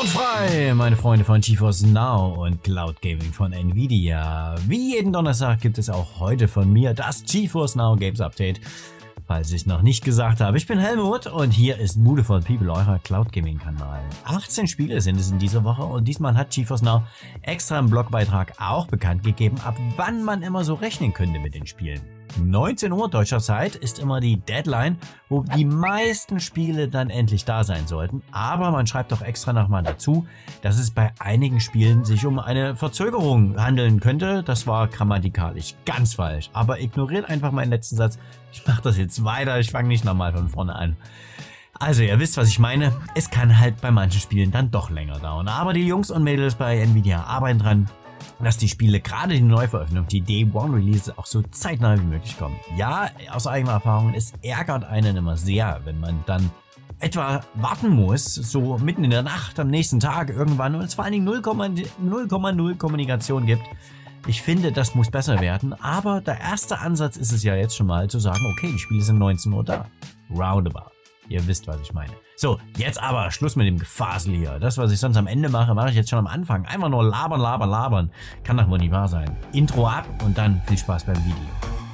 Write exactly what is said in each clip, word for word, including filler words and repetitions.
Cloudfrei, meine Freunde von GeForce Now und Cloud Gaming von Nvidia. Wie jeden Donnerstag gibt es auch heute von mir das GeForce Now Games Update. Falls ich noch nicht gesagt habe, ich bin Helmut und hier ist Bude for People, euer Cloud Gaming Kanal. achtzehn Spiele sind es in dieser Woche und diesmal hat GeForce Now extra im Blogbeitrag auch bekannt gegeben, ab wann man immer so rechnen könnte mit den Spielen. neunzehn Uhr deutscher Zeit ist immer die Deadline, wo die meisten Spiele dann endlich da sein sollten. Aber man schreibt auch extra nochmal dazu, dass es bei einigen Spielen sich um eine Verzögerung handeln könnte. Das war grammatikalisch ganz falsch. Aber ignoriert einfach meinen letzten Satz. Ich mache das jetzt weiter, ich fange nicht nochmal von vorne an. Also ihr wisst, was ich meine. Es kann halt bei manchen Spielen dann doch länger dauern. Aber die Jungs und Mädels bei Nvidia arbeiten dran, dass die Spiele, gerade die Neuveröffentlichung, die Day One Release, auch so zeitnah wie möglich kommen. Ja, aus eigener Erfahrung, es ärgert einen immer sehr, wenn man dann etwa warten muss, so mitten in der Nacht, am nächsten Tag irgendwann, und es vor allen Dingen null Komma null Kommunikation gibt. Ich finde, das muss besser werden, aber der erste Ansatz ist es ja jetzt schon mal zu sagen, okay, die Spiele sind neunzehn Uhr da. Roundabout. Ihr wisst, was ich meine. So, jetzt aber Schluss mit dem Gefasel hier. Das, was ich sonst am Ende mache, mache ich jetzt schon am Anfang. Einfach nur labern, labern, labern. Kann doch wohl nicht wahr sein. Intro ab und dann viel Spaß beim Video.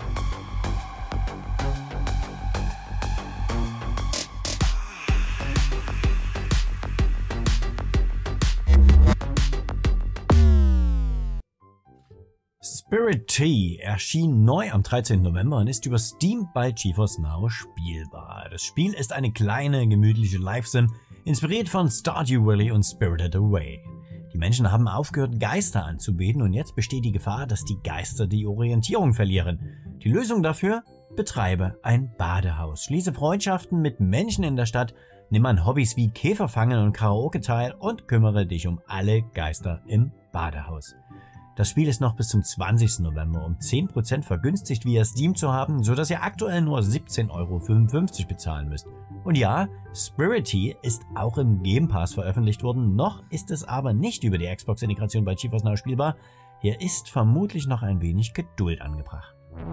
Spirit Tea erschien neu am dreizehnten November und ist über Steam bei GeForce Now spielbar. Das Spiel ist eine kleine, gemütliche Live-Sim, inspiriert von Stardew Valley und Spirited Away. Die Menschen haben aufgehört, Geister anzubeten und jetzt besteht die Gefahr, dass die Geister die Orientierung verlieren. Die Lösung dafür? Betreibe ein Badehaus. Schließe Freundschaften mit Menschen in der Stadt, nimm an Hobbys wie Käferfangen und Karaoke teil und kümmere dich um alle Geister im Badehaus. Das Spiel ist noch bis zum zwanzigsten November um zehn Prozent vergünstigt via Steam zu haben, sodass ihr aktuell nur siebzehn Euro fünfundfünfzig bezahlen müsst. Und ja, Spirit Tea ist auch im Game Pass veröffentlicht worden, noch ist es aber nicht über die Xbox-Integration bei GeForce Now spielbar. Hier ist vermutlich noch ein wenig Geduld angebracht.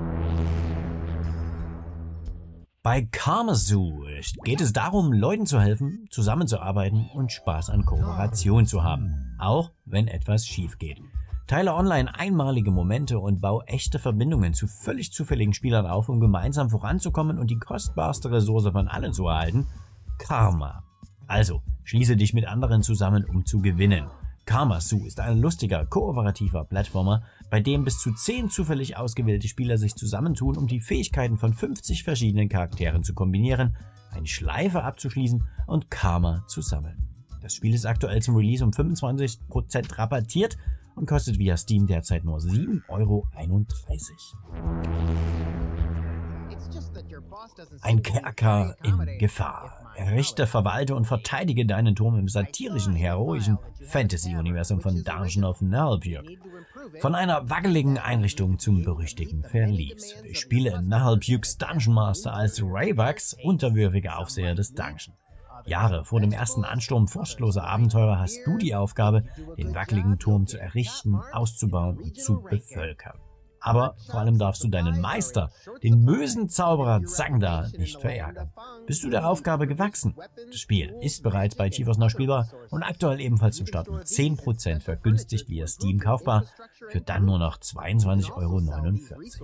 Bei Karma Zoo geht es darum, Leuten zu helfen, zusammenzuarbeiten und Spaß an Kooperation zu haben, auch wenn etwas schief geht. Teile online einmalige Momente und bau echte Verbindungen zu völlig zufälligen Spielern auf, um gemeinsam voranzukommen und die kostbarste Ressource von allen zu erhalten: Karma. Also, schließe dich mit anderen zusammen, um zu gewinnen. Karma Zoo ist ein lustiger, kooperativer Plattformer, bei dem bis zu zehn zufällig ausgewählte Spieler sich zusammentun, um die Fähigkeiten von fünfzig verschiedenen Charakteren zu kombinieren, eine Schleife abzuschließen und Karma zu sammeln. Das Spiel ist aktuell zum Release um fünfundzwanzig Prozent rabattiert und kostet via Steam derzeit nur sieben Euro einunddreißig. Ein Kerker in Gefahr. Errichte, verwalte und verteidige deinen Turm im satirischen, heroischen Fantasy-Universum von Dungeon of Naheulbeuk. Von einer wackeligen Einrichtung zum berüchtigten Verlies. Ich spiele in Naheulbeuks Dungeon Master als Rayvax, unterwürfiger Aufseher des Dungeon. Jahre vor dem ersten Ansturm furchtloser Abenteurer hast du die Aufgabe, den wackeligen Turm zu errichten, auszubauen und zu bevölkern. Aber vor allem darfst du deinen Meister, den bösen Zauberer Zangda, nicht verärgern. Bist du der Aufgabe gewachsen? Das Spiel ist bereits bei GeForce Now spielbar und aktuell ebenfalls zum Start um zehn Prozent vergünstigt via Steam kaufbar, für dann nur noch zweiundzwanzig Euro neunundvierzig.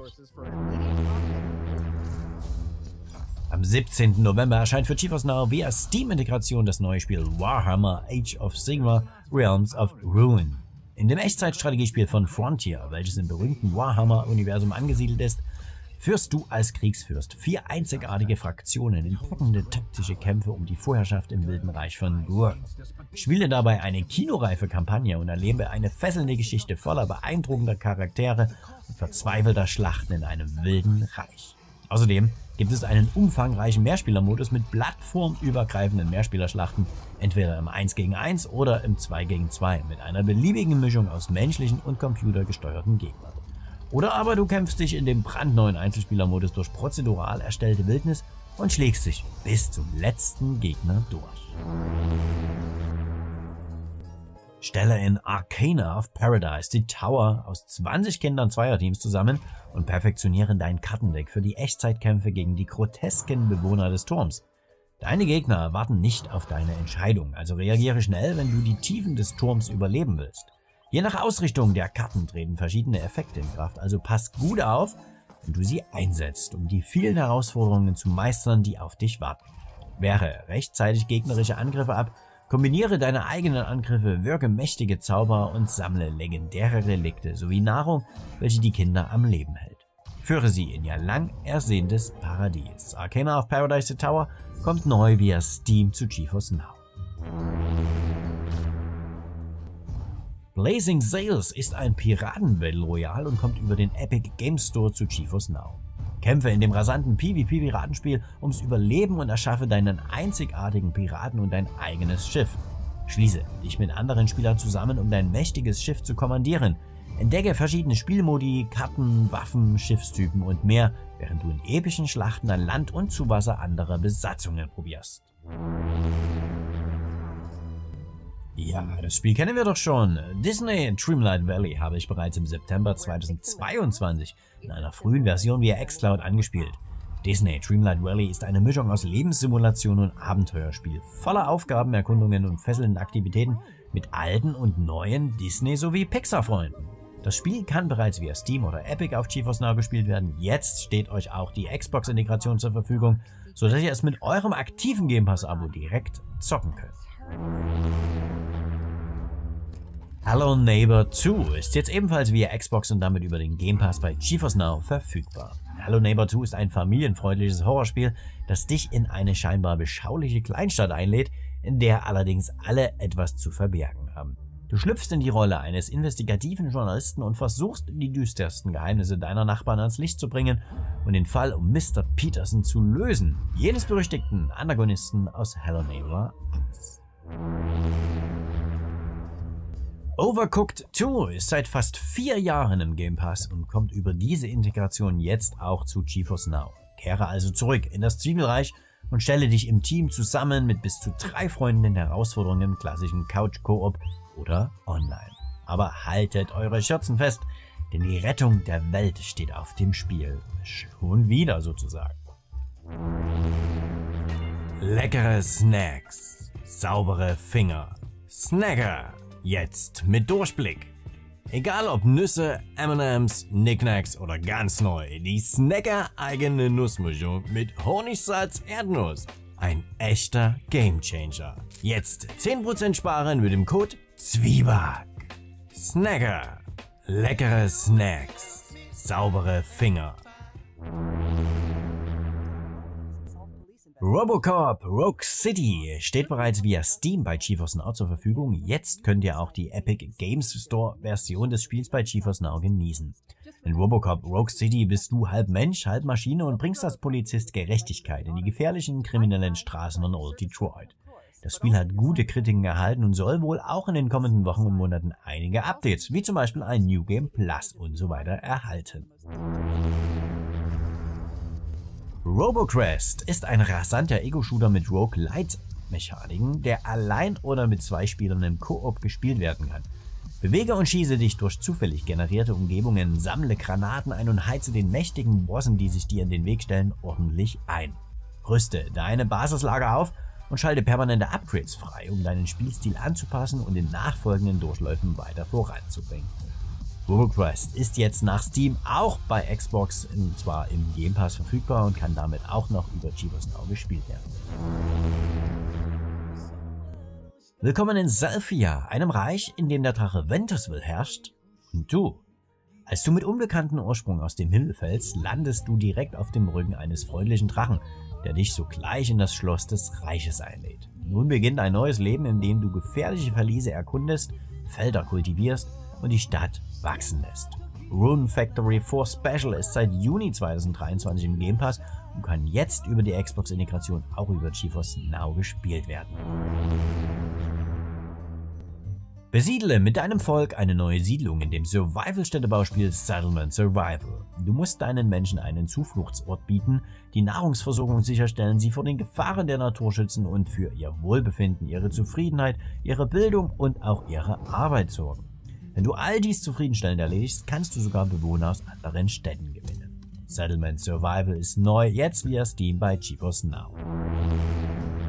Am siebzehnten November erscheint für GeForce Now via Steam-Integration das neue Spiel Warhammer Age of Sigmar Realms of Ruin. In dem Echtzeitstrategiespiel von Frontier, welches im berühmten Warhammer-Universum angesiedelt ist, führst du als Kriegsfürst vier einzigartige Fraktionen in packende taktische Kämpfe um die Vorherrschaft im Wilden Reich von Gur. Spiele dabei eine kinoreife Kampagne und erlebe eine fesselnde Geschichte voller beeindruckender Charaktere und verzweifelter Schlachten in einem wilden Reich. Außerdem gibt es einen umfangreichen Mehrspielermodus mit plattformübergreifenden Mehrspielerschlachten, entweder im eins gegen eins oder im zwei gegen zwei, mit einer beliebigen Mischung aus menschlichen und computergesteuerten Gegnern. Oder aber du kämpfst dich in dem brandneuen Einzelspielermodus durch prozedural erstellte Wildnis und schlägst dich bis zum letzten Gegner durch. Stelle in Arcana of Paradise die Tower aus zwanzig Kindern Zweierteams zusammen und perfektioniere dein Kartendeck für die Echtzeitkämpfe gegen die grotesken Bewohner des Turms. Deine Gegner warten nicht auf deine Entscheidung, also reagiere schnell, wenn du die Tiefen des Turms überleben willst. Je nach Ausrichtung der Karten treten verschiedene Effekte in Kraft, also pass gut auf, wenn du sie einsetzt, um die vielen Herausforderungen zu meistern, die auf dich warten. Wehre rechtzeitig gegnerische Angriffe ab, kombiniere deine eigenen Angriffe, wirke mächtige Zauber und sammle legendäre Relikte sowie Nahrung, welche die Kinder am Leben hält. Führe sie in ihr lang ersehntes Paradies. Arcana of Paradise the Tower kommt neu via Steam zu GeForce Now. Blazing Sails ist ein Piraten-Battle Royale und kommt über den Epic Games Store zu GeForce Now. Kämpfe in dem rasanten PvP-Piratenspiel ums Überleben und erschaffe deinen einzigartigen Piraten und dein eigenes Schiff. Schließe dich mit anderen Spielern zusammen, um dein mächtiges Schiff zu kommandieren. Entdecke verschiedene Spielmodi, Karten, Waffen, Schiffstypen und mehr, während du in epischen Schlachten an Land und zu Wasser anderer Besatzungen probierst. Ja, das Spiel kennen wir doch schon. Disney Dreamlight Valley habe ich bereits im September zweitausendzweiundzwanzig in einer frühen Version via xCloud angespielt. Disney Dreamlight Valley ist eine Mischung aus Lebenssimulation und Abenteuerspiel, voller Aufgaben, Erkundungen und fesselnden Aktivitäten mit alten und neuen Disney- sowie Pixar-Freunden. Das Spiel kann bereits via Steam oder Epic auf GeForce Now gespielt werden. Jetzt steht euch auch die Xbox-Integration zur Verfügung, sodass ihr es mit eurem aktiven Game Pass-Abo direkt zocken könnt. Hello Neighbor zwei ist jetzt ebenfalls via Xbox und damit über den Game Pass bei GeForce Now verfügbar. Hello Neighbor zwei ist ein familienfreundliches Horrorspiel, das dich in eine scheinbar beschauliche Kleinstadt einlädt, in der allerdings alle etwas zu verbergen haben. Du schlüpfst in die Rolle eines investigativen Journalisten und versuchst, die düstersten Geheimnisse deiner Nachbarn ans Licht zu bringen und den Fall um Mister Peterson zu lösen, jenes berüchtigten Antagonisten aus Hello Neighbor eins. Overcooked zwei ist seit fast vier Jahren im Game Pass und kommt über diese Integration jetzt auch zu GeForce Now. Kehre also zurück in das Zwiebelreich und stelle dich im Team zusammen mit bis zu drei Freunden den Herausforderungen im klassischen Couch-Koop oder online. Aber haltet eure Schürzen fest, denn die Rettung der Welt steht auf dem Spiel. Schon wieder sozusagen. Leckere Snacks, saubere Finger. Snacker, jetzt mit Durchblick. Egal ob Nüsse, M und M's, Knickknacks oder ganz neu, die Snacker eigene Nussmischung mit Honigsalz Erdnuss. Ein echter Gamechanger. Jetzt zehn Prozent sparen mit dem Code Zwieback. Snacker. Leckere Snacks. Saubere Finger. Robocop Rogue City steht bereits via Steam bei GeForce Now zur Verfügung. Jetzt könnt ihr auch die Epic Games Store Version des Spiels bei GeForce Now genießen. In Robocop Rogue City bist du halb Mensch, halb Maschine und bringst als Polizist Gerechtigkeit in die gefährlichen kriminellen Straßen von Old Detroit. Das Spiel hat gute Kritiken erhalten und soll wohl auch in den kommenden Wochen und Monaten einige Updates, wie zum Beispiel ein New Game Plus und so weiter, erhalten. RoboQuest ist ein rasanter Ego-Shooter mit Roguelite-Mechaniken, der allein oder mit zwei Spielern im Koop gespielt werden kann. Bewege und schieße dich durch zufällig generierte Umgebungen, sammle Granaten ein und heize den mächtigen Bossen, die sich dir in den Weg stellen, ordentlich ein. Rüste deine Basislager auf und schalte permanente Upgrades frei, um deinen Spielstil anzupassen und in nachfolgenden Durchläufen weiter voranzubringen. RoboQuest ist jetzt nach Steam auch bei Xbox, und zwar im Game Pass verfügbar und kann damit auch noch über GeForce Now gespielt werden. Willkommen in Selphia, einem Reich, in dem der Drache Ventusville herrscht und du. Als du mit unbekanntem Ursprung aus dem Himmel fällst, landest du direkt auf dem Rücken eines freundlichen Drachen, der dich sogleich in das Schloss des Reiches einlädt. Nun beginnt ein neues Leben, in dem du gefährliche Verliese erkundest, Felder kultivierst und die Stadt wachsen lässt. Rune Factory vier Special ist seit Juni zweitausenddreiundzwanzig im Game Pass und kann jetzt über die Xbox-Integration auch über GeForce Now gespielt werden. Besiedle mit deinem Volk eine neue Siedlung in dem Survival-Städtebauspiel Settlement Survival. Du musst deinen Menschen einen Zufluchtsort bieten, die Nahrungsversorgung sicherstellen, sie vor den Gefahren der Natur schützen und für ihr Wohlbefinden, ihre Zufriedenheit, ihre Bildung und auch ihre Arbeit sorgen. Wenn du all dies zufriedenstellend erledigst, kannst du sogar Bewohner aus anderen Städten gewinnen. Settlement Survival ist neu, jetzt via Steam bei GeForce Now.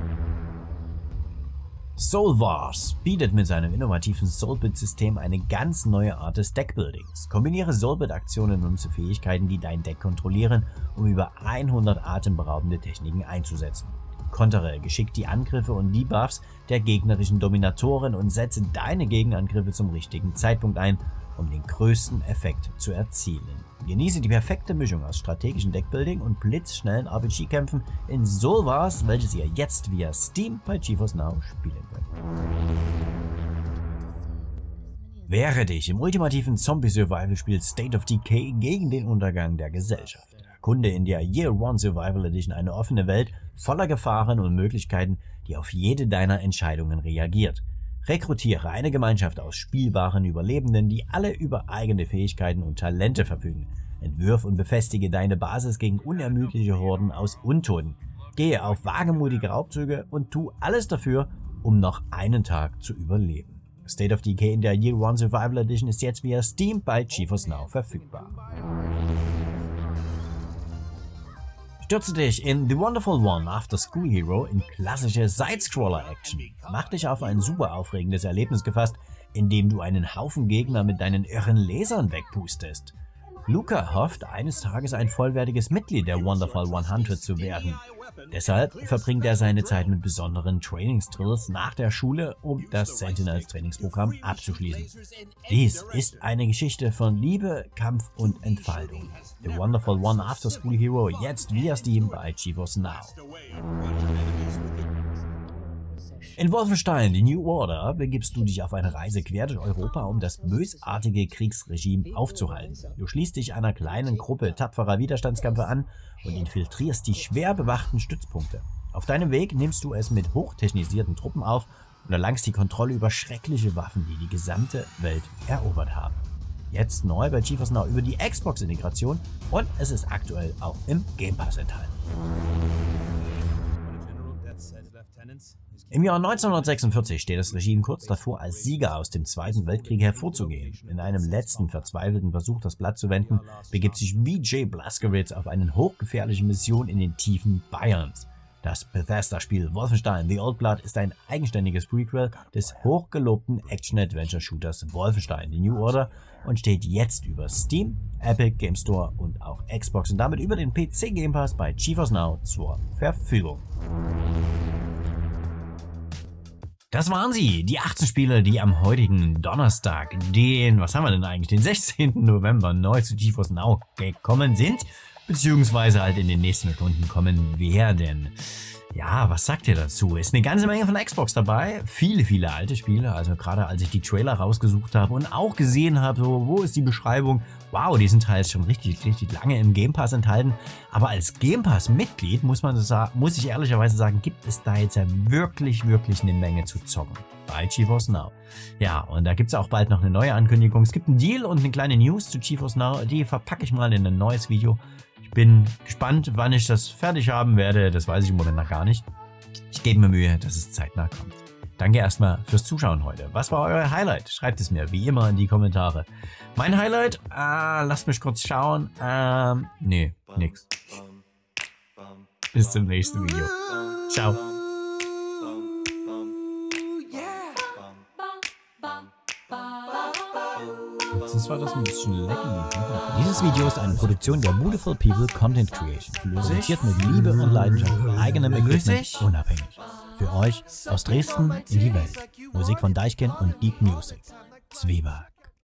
Soul Wars bietet mit seinem innovativen Soulbit-System eine ganz neue Art des Deckbuildings. Kombiniere Soulbit-Aktionen und nutze Fähigkeiten, die dein Deck kontrollieren, um über hundert atemberaubende Techniken einzusetzen. Kontere geschickt die Angriffe und Debuffs der gegnerischen Dominatoren und setze deine Gegenangriffe zum richtigen Zeitpunkt ein, um den größten Effekt zu erzielen. Genieße die perfekte Mischung aus strategischem Deckbuilding und blitzschnellen R P G-Kämpfen in Soul Wars, welches ihr jetzt via Steam bei GeForce Now spielen könnt. Wehre dich im ultimativen Zombie-Survival-Spiel State of Decay gegen den Untergang der Gesellschaft. Erkunde in der Year One Survival Edition eine offene Welt voller Gefahren und Möglichkeiten, die auf jede deiner Entscheidungen reagiert. Rekrutiere eine Gemeinschaft aus spielbaren Überlebenden, die alle über eigene Fähigkeiten und Talente verfügen. Entwirf und befestige deine Basis gegen unermüdliche Horden aus Untoten. Gehe auf wagemutige Raubzüge und tu alles dafür, um noch einen Tag zu überleben. State of Decay in der Year One Survival Edition ist jetzt via Steam bei GeForce Now verfügbar. Stürze dich in The Wonderful one After School Hero in klassische Side-Scroller-Action. Mach dich auf ein super aufregendes Erlebnis gefasst, in dem du einen Haufen Gegner mit deinen irren Lasern wegpustest. Luca hofft, eines Tages ein vollwertiges Mitglied der Wonderful hundert zu werden. Deshalb verbringt er seine Zeit mit besonderen Trainingsdrills nach der Schule, um das Sentinels Trainingsprogramm abzuschließen. Dies ist eine Geschichte von Liebe, Kampf und Entfaltung. The Wonderful one After School Hero jetzt via Steam bei GeForce Now. In Wolfenstein, die New Order, begibst du dich auf eine Reise quer durch Europa, um das bösartige Kriegsregime aufzuhalten. Du schließt dich einer kleinen Gruppe tapferer Widerstandskämpfer an und infiltrierst die schwer bewachten Stützpunkte. Auf deinem Weg nimmst du es mit hochtechnisierten Truppen auf und erlangst die Kontrolle über schreckliche Waffen, die die gesamte Welt erobert haben. Jetzt neu bei GeForce Now über die Xbox-Integration und es ist aktuell auch im Game Pass enthalten. Im Jahr neunzehnhundertsechsundvierzig steht das Regime kurz davor, als Sieger aus dem Zweiten Weltkrieg hervorzugehen. In einem letzten verzweifelten Versuch, das Blatt zu wenden, begibt sich V J Blazkowicz auf eine hochgefährliche Mission in den Tiefen Bayerns. Das Bethesda-Spiel Wolfenstein The Old Blood ist ein eigenständiges Prequel des hochgelobten Action-Adventure-Shooters Wolfenstein The New Order und steht jetzt über Steam, Epic Game Store und auch Xbox und damit über den P C Game Pass bei GeForce Now zur Verfügung. Das waren sie, die achtzehn Spiele, die am heutigen Donnerstag, den, was haben wir denn eigentlich, den sechzehnten November neu zu GeForce Now gekommen sind, beziehungsweise halt in den nächsten Stunden kommen werden. Ja, was sagt ihr dazu? Ist eine ganze Menge von Xbox dabei, viele, viele alte Spiele, also gerade als ich die Trailer rausgesucht habe und auch gesehen habe, so, wo ist die Beschreibung, wow, die sind teils schon richtig, richtig lange im Game Pass enthalten, aber als Game Pass Mitglied, muss man sagen, muss ich ehrlicherweise sagen, gibt es da jetzt ja wirklich, wirklich eine Menge zu zocken bei GeForce Now. Ja, und da gibt es auch bald noch eine neue Ankündigung, es gibt einen Deal und eine kleine News zu GeForce Now, die verpacke ich mal in ein neues Video. Ich bin gespannt, wann ich das fertig haben werde. Das weiß ich im Moment noch gar nicht. Ich gebe mir Mühe, dass es zeitnah kommt. Danke erstmal fürs Zuschauen heute. Was war euer Highlight? Schreibt es mir wie immer in die Kommentare. Mein Highlight? Äh, lasst mich kurz schauen. Ähm, nee, nix. Bis zum nächsten Video. Ciao. Jetzt war das ein bisschen lecker. Dieses Video ist eine Produktion der Beautiful People Content Creation. Präsentiert mit Liebe und Leidenschaft und eigenem Equipment unabhängig. Für euch aus Dresden in die Welt. Musik von Deichkind und Deep Music. Zwieback.